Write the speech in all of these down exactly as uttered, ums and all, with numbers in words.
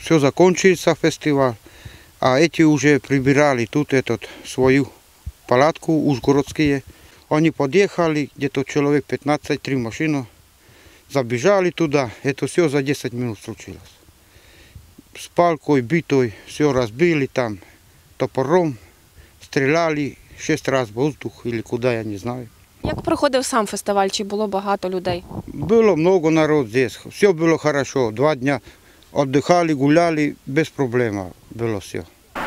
Все закончился фестиваль, а эти уже прибирали тут этот, свою палатку, ужгородские. Они подъехали, где-то человек пятнадцать, три машины, забежали туда. Это все за десять минут случилось. С палкой, битой, все разбили там, топором, стреляли шесть раз в воздух или куда, я не знаю. Як проходив сам фестиваль? Чи було багато людей? Было много народ здесь, все было хорошо. Два дня отдыхали, гуляли, без проблем было все.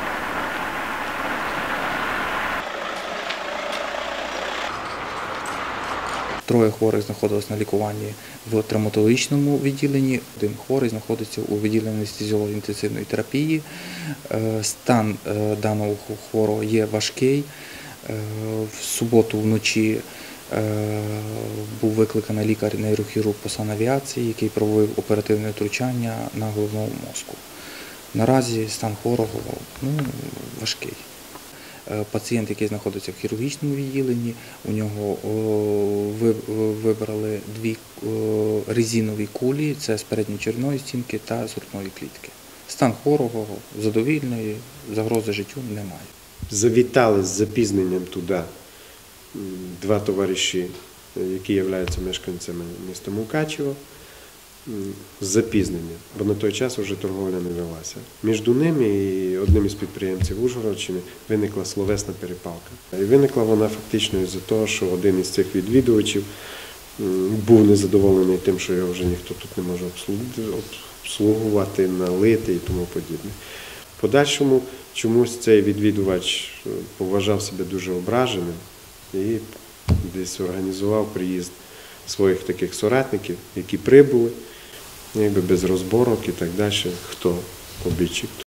Троє хворих знаходились на лікуванні в травматологічному відділенні. Один хворий знаходиться у відділенні анестезіології інтенсивної терапії. Стан даного хворого є важкий. В суботу вночі був викликаний лікар-нейрохірург по санавіації, який провів оперативне втручання на головному мозку. Наразі стан хворого ну, важкий. Пацієнт, який знаходиться в хірургічному відділенні, у нього вибрали дві резинові кулі, це з передньої черевної стінки та з грудної клітки. Стан хворого задовільний, загрози життю немає. Завітали з запізненням туди два товариші, які являються мешканцями міста Мукачево, з запізненням, бо на той час вже торговля не велася. Між ними і одним із підприємців Ужгородщини виникла словесна перепалка. І виникла вона фактично із-за того, що один із цих відвідувачів був незадоволений тим, що його вже ніхто тут не може обслугувати, налити і тому подібне. В подальшому чомусь цей відвідувач поважав себе дуже ображеним і десь організував приїзд своїх таких соратників, які прибули, якби без розборок і так далі, хто обидчик.